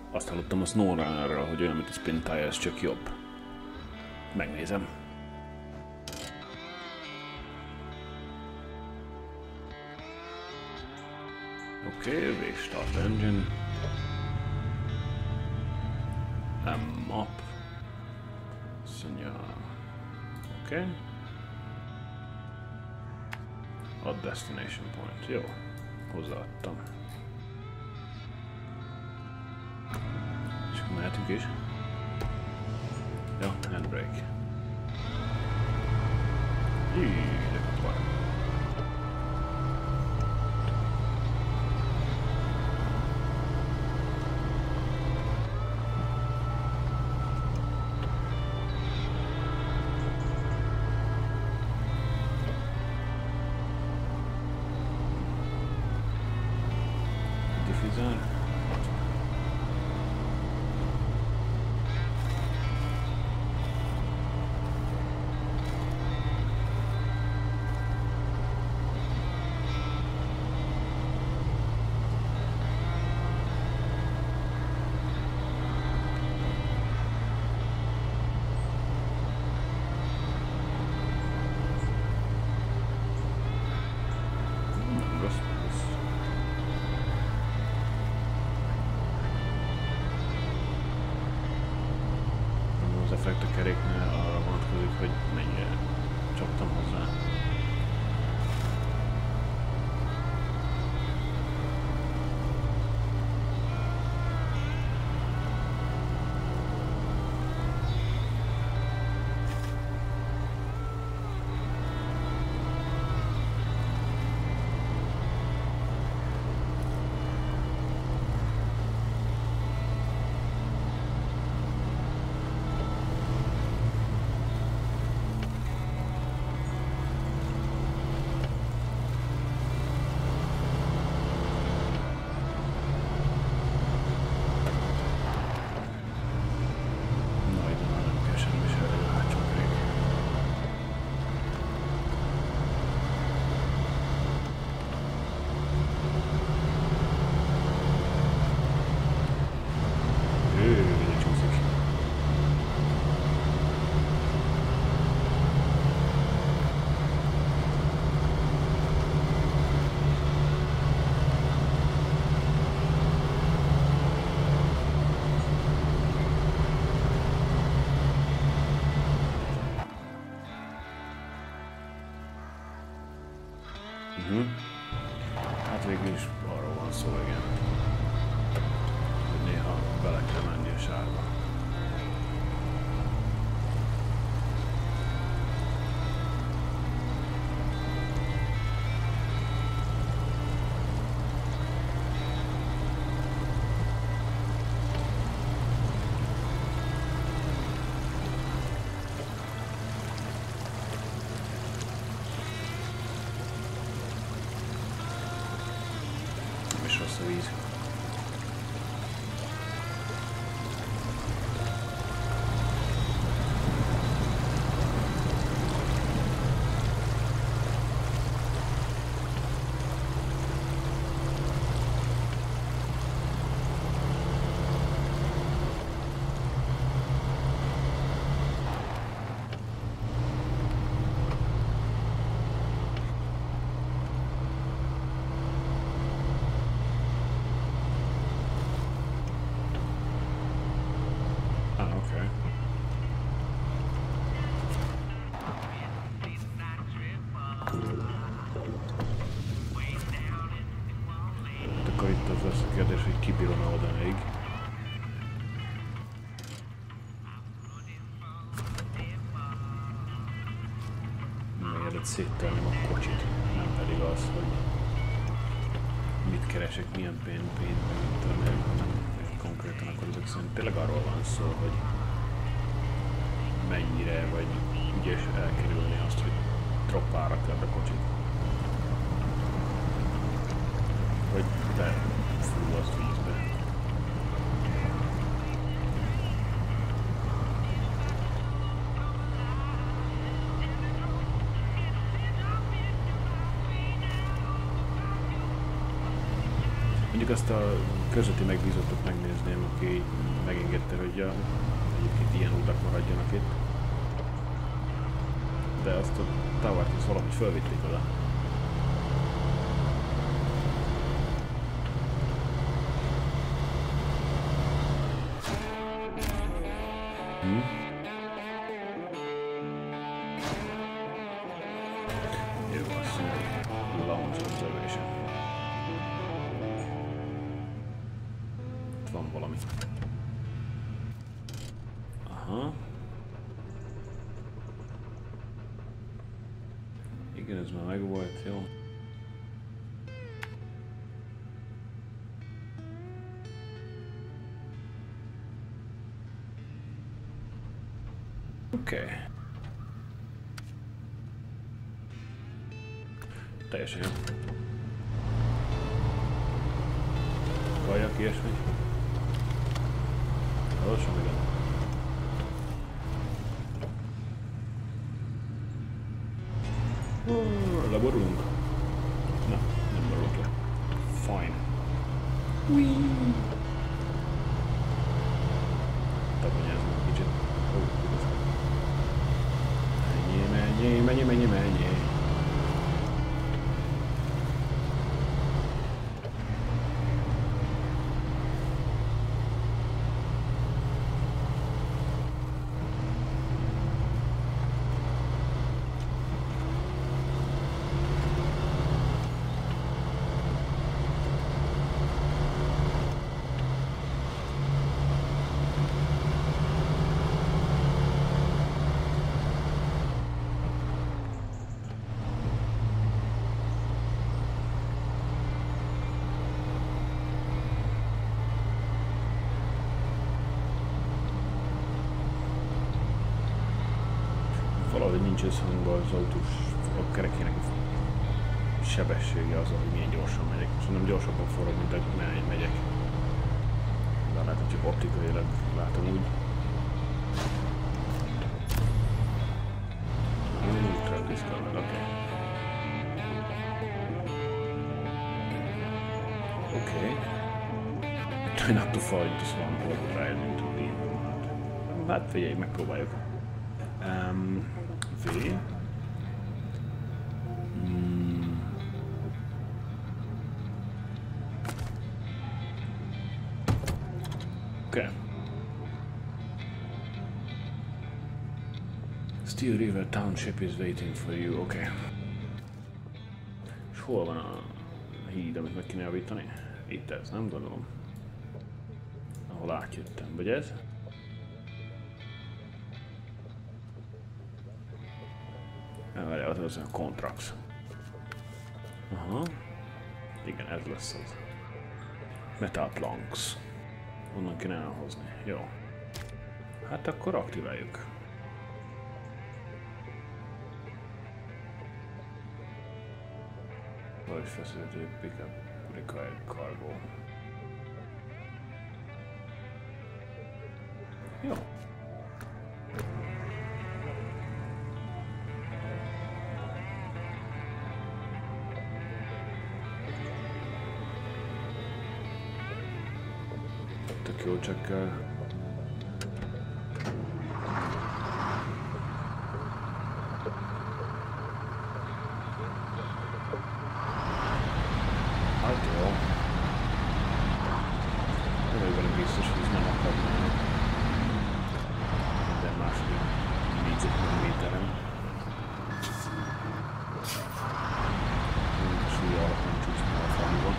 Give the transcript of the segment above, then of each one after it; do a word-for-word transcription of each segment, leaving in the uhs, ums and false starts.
Azt hallottam a SnowRunnerről, hogy olyan, mint a Spin Tires, csak jobb. Megnézem. Oké, okay, restart engine. M map. Szonja. Oké. Okay. Add destination point. Jó. Hozzáadtam. És mehetünk is. Ja, handbrake. Jé, de kapar. Diffuser. Effekt a keréknél arra vonatkozik, hogy mennyire csaptam hozzá. Uh-huh. Hát végül is arról van szó, igen, hogy néha bele kell menni a sárba. Rossz a víz. Akkor itt az lesz a kérdés, hogy ki bírna odáig. Mielőtt széttelném a kocsit, nem pedig az, hogy mit keresek, milyen pénz, pénz, hanem konkrétan akkor ezek szerint tényleg arról van szó, hogy mennyire vagy ügyes elkerülni azt, hogy troppára kell a kocsit. Vagy te fullasz vízbe. Mondjuk még azt a közötti megbízottat megnézném, aki megengedte, hogy a, egyébként ilyen utak maradjanak itt. De azt a távart is valahogy fölvitték oda. Hm? Jó, azt mondja, launch observation. Itt van valami. Aha. Igen, ez már megvolt, jó. Oké. Okay. Teljesen jó. Kajak, ilyesmi. Lassan igen. Leborulunk? Na, nem borulunk le. Fine. Whee! Taponyázunk kicsit. Ó, igazán. Menjél, menjél, menjél, menjél, menjél. Valahogy nincs összhangban az autós a kerekének a sebessége az, hogy milyen gyorsan megyek. Szerintem gyorsabban forog, mint ahogy megyek. De lehet, hogy csak optikailag látom úgy. Oké. Oké. Try not to fall into swamp or drive into the... Hát figyelj, megpróbáljuk. Um, V. Mm. Okay. Steel River Township is waiting for you. Okay. És hol van a híd, amit meg kéne javítani? Itt ez, nem gondolom. Ahol átjöttem, vagy ez? Várjál, az a Contracts. Aha. Igen, ez lesz az. Metal Planks. Onnan kéne elhozni. Jó. Hát akkor aktiváljuk. Vagy facility pickup required cargo. Jó. Tök jó, csak uh... hát jó. Nem vagyok benne biztos, hogy ez nem akadnának. Minden második négyzetméteren. Súlya alatt nem csúszna a falba.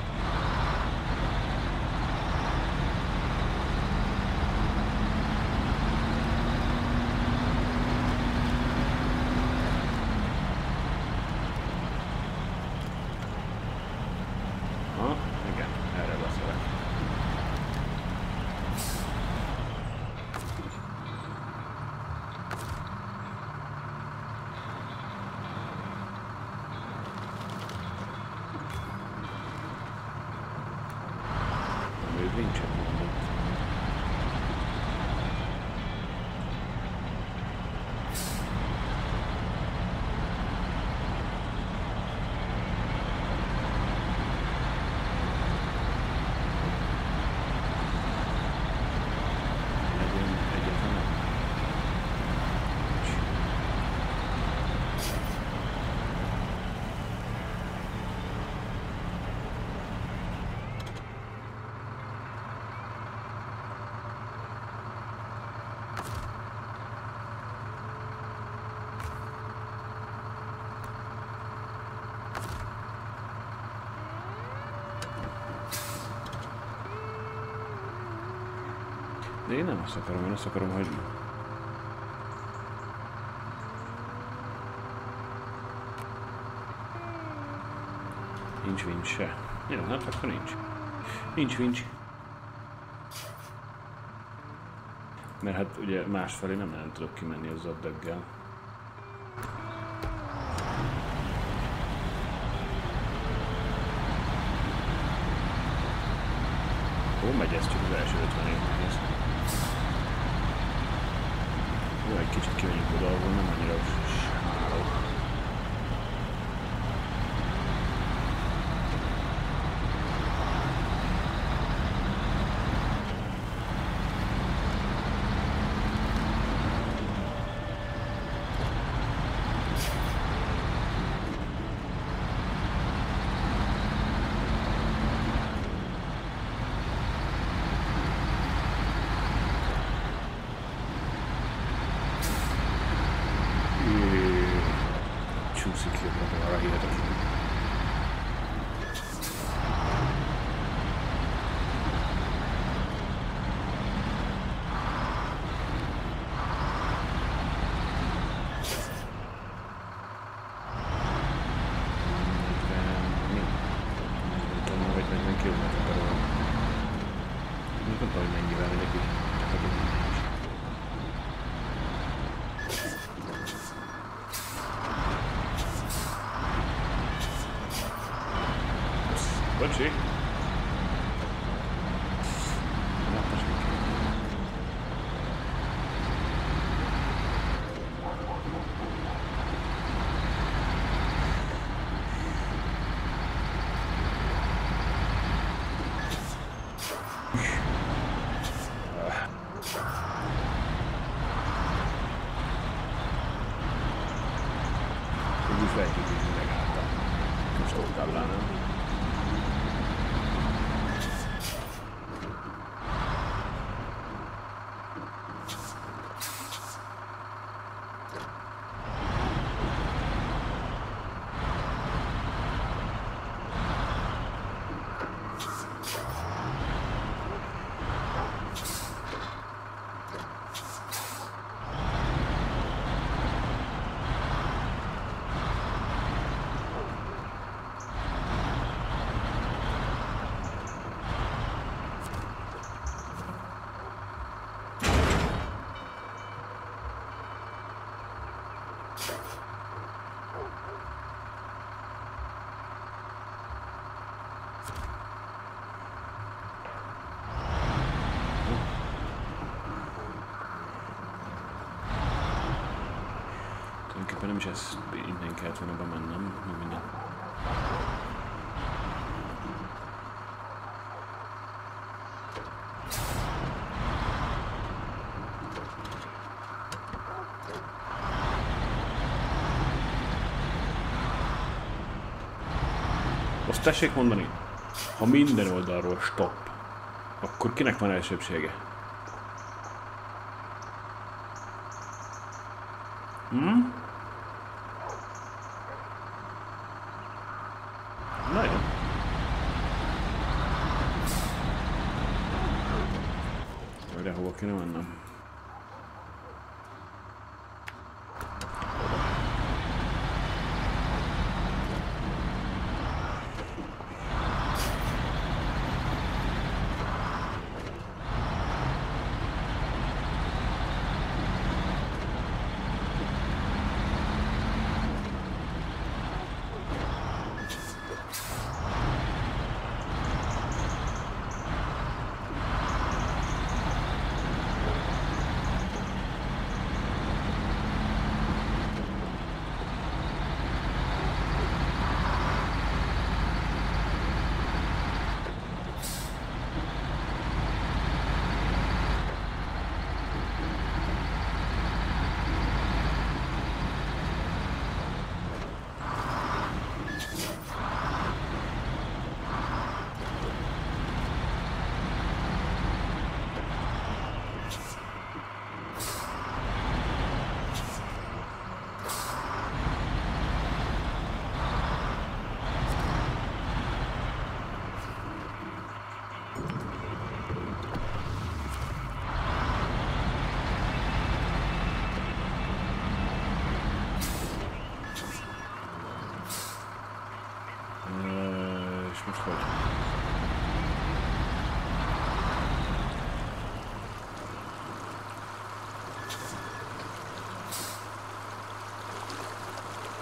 Nincsen mondott. De én nem azt akarom, én azt akarom, hogy... Nincs vincs se. Jó, hát akkor nincs. Nincs vincs. Mert hát ugye másfelé nem nagyon tudok kimenni az addöggel. Ó, megy ez csak az első ötven év megnéz. Jó, egy kicsit kimegyünk oda, ahol nem annyira sárok. Bocsi! Úgy lehet, hogy megálltam. Most ott táblánál. Tulajdonképpen nem is ezt innen kellett volna bemennem, nem minden. Azt tessék mondani, ha minden oldalról stop, akkor kinek van elsőbsége? Hm? Na jó. Várjál, hova kéne mennem?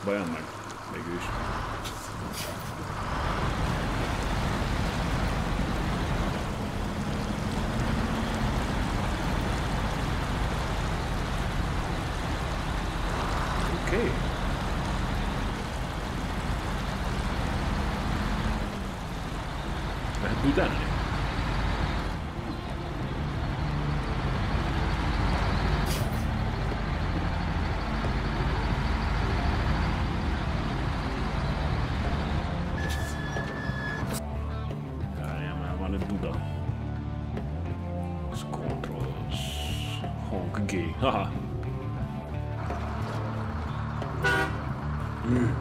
Vajon meg? Végül is. Oké. Okay. Lehet büdenni? Haha. Mm.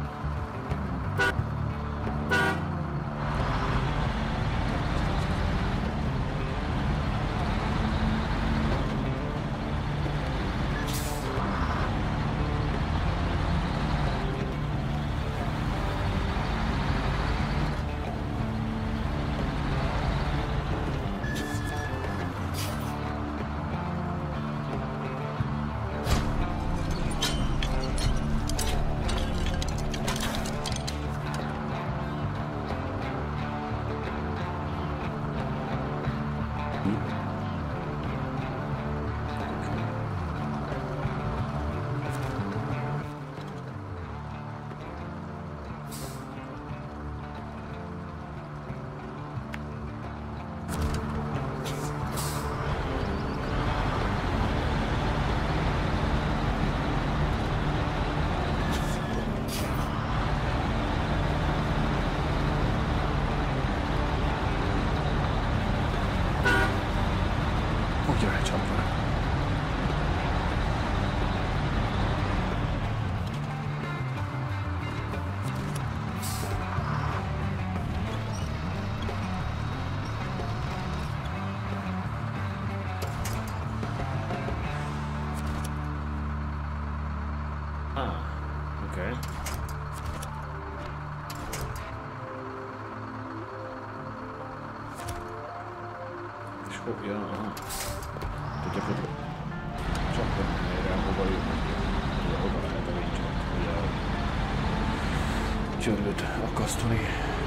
Ja, aha. Tudja, hogy csak erre, hova jönnek. Ugye, hova lehet a vincset, ugye a csörlőt akasztani.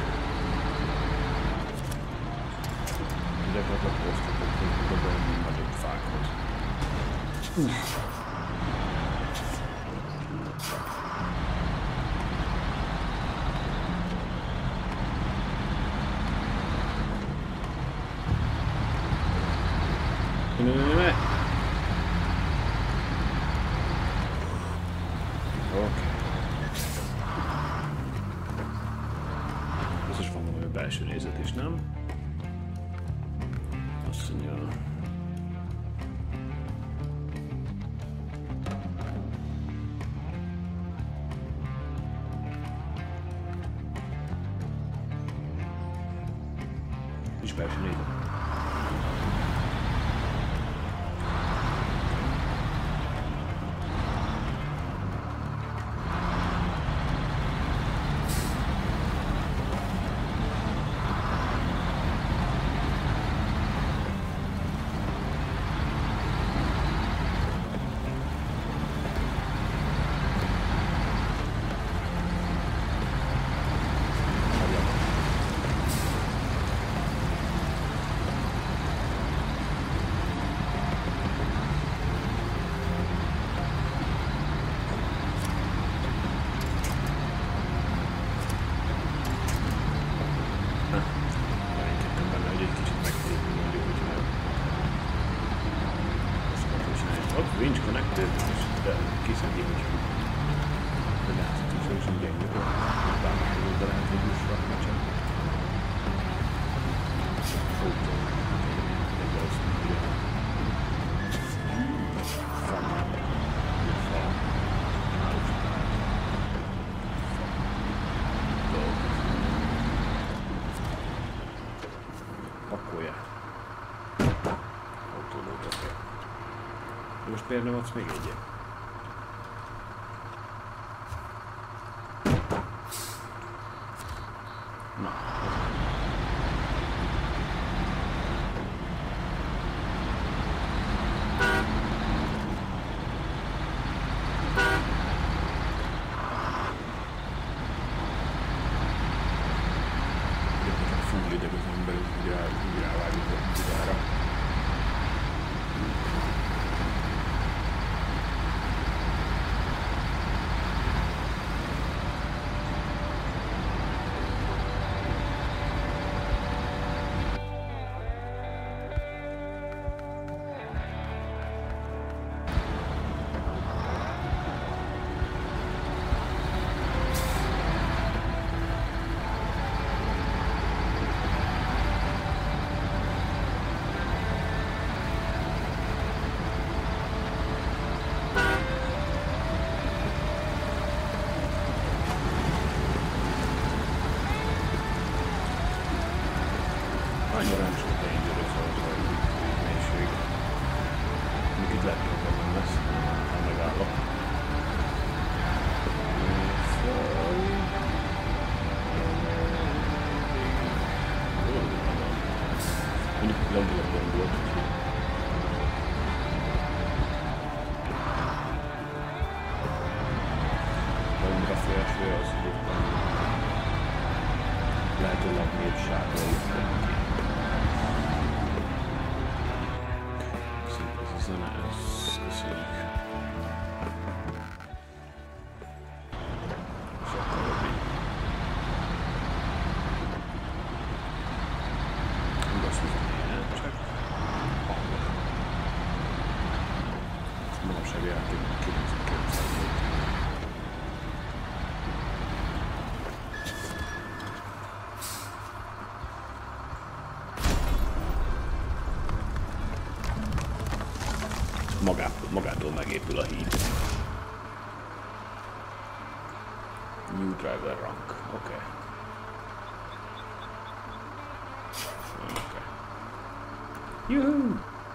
Ide gyakorlatilag hogy dobálni nagyobb fákhoz. Uff. Ne, ne, ne. Oké. Ez is van valami belső nézet is, nem? Azt mondja... Nincs belső nézet. Winch connected, de kiszedi, hogy de lehet, hogy is úgy gyenge, hogy bármilyen de lehet, hogy is rakna csak. Fótó. Egy az ugye. Fan. Fa. Nálus. Dolg. Pakolják. Autódókat. Most miért nem adsz még egyet? Na. dangerous also, mélység. Még itt lehet, hogy nem lesz, ha megállok. Mondjuk legjobb volt, úgyhogy annyira félső az, hogy lehetőleg népsárga jöttek ki. Szép ez a zene, ezt köszönjük. És akkor robbi. Igaz, hogy csak hangos. Manapság játékban kilencvenkilenc volt. Magától, magától megépül a híd. New driver rank. Oké. Okay. Oké. Okay. Juhu!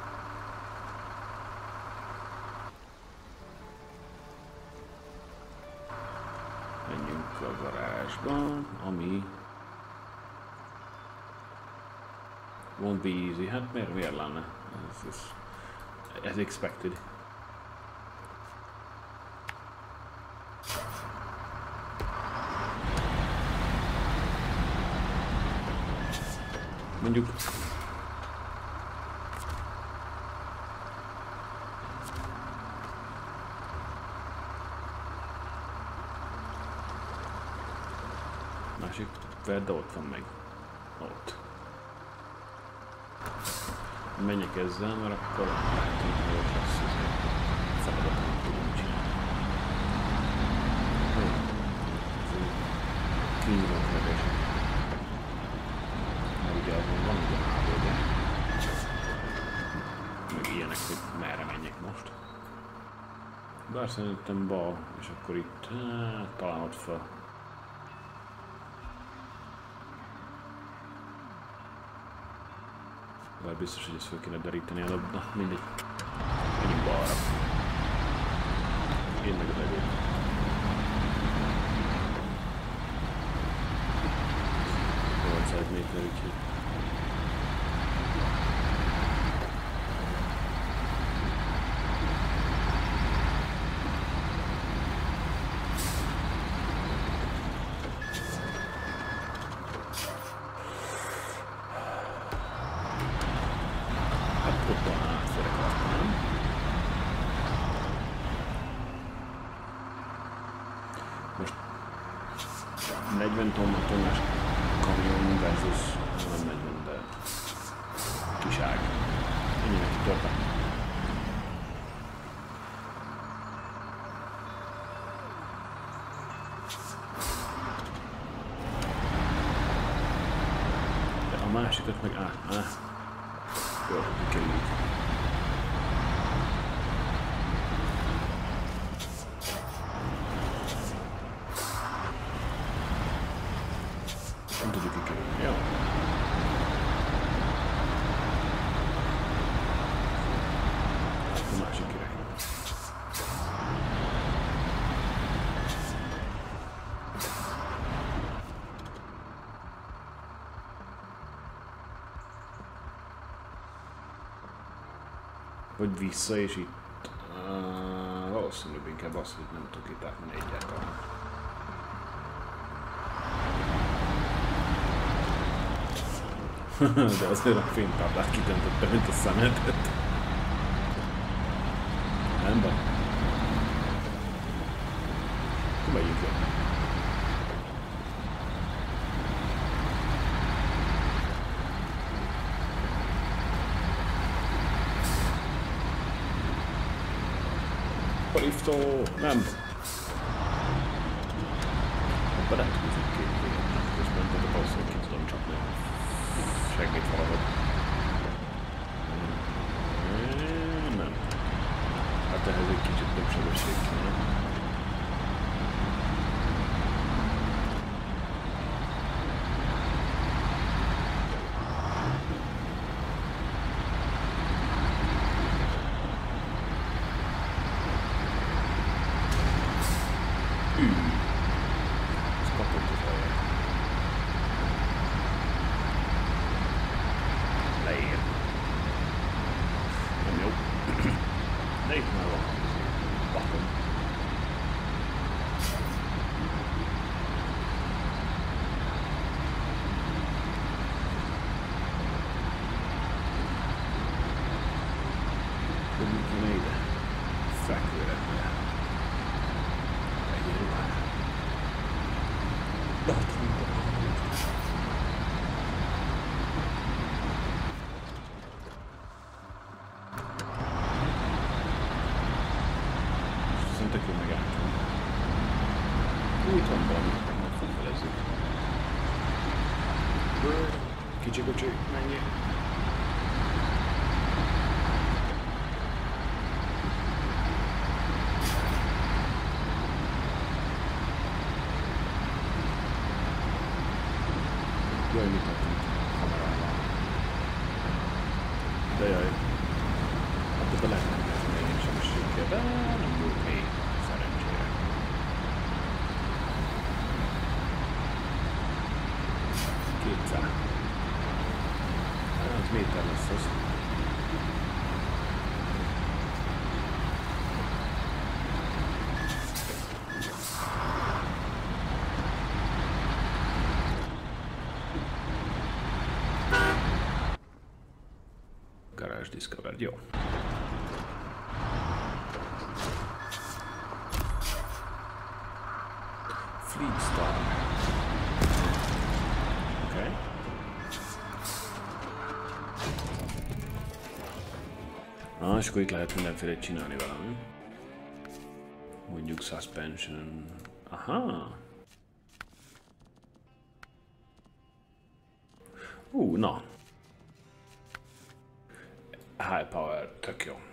Menjünk a garázsba, ami won't be easy. Hát miért, miért lenne? Ez, ez as expected. Mondjuk másik vedd, ott van meg. Ott. Menjek ezzel, mert akkor lehet, hogy jó lesz ez a feladatot, amit tudunk csinálni. Ez egy kínzók levés. Mert ugye azon van ugye hálója. Meg ilyenek, hogy merre menjek most. Bár szerintem bal, és akkor itt hát, talán ott fel. Bár biztos, hogy ezt fel kéne deríteni előbb, na mindegy. Menjünk balra. Én meg a levét. nyolcszáz méter, úgyhogy... negyven tonnás kamion versus nem negyven, de kiság. Ennyi neki törpe. De a másikat meg áh, áh. Jó, kikerüljük. Vagy vissza, és itt uh, valószínűleg inkább az, hogy nem tudok itt átmenni egyáltalán. De azért a fénytáblát kitöntötte, mint a szemetet. Nem baj. Akkor megyünk le. Liftó, nem! Abba nem tudjuk két végén, közben de valószínűleg ki tudom csapni seggét valahogy. Nem. Hát ehhez egy kicsit több sebesség kéne. mi kéne ide? Fekvőrendbe. Egy ruhás. De hát minden. Szerintem tök jó megálltam. Úgy van valami, majd felfelezzük. Kicsi kocsi, mennyi? Jaj, mit adtunk kamerával? De jaj. Hát ebbe lehet nem lesz még sebességgel, de nem volt még szerencsére. kétszáz. Hát méter lesz az. Garage discovered, jó. Fleet Star. Oké. Okay. Na, és akkor itt lehet mindenféle csinálni valami. Mondjuk suspension. Aha. Ú, uh, na. High power, tök jó.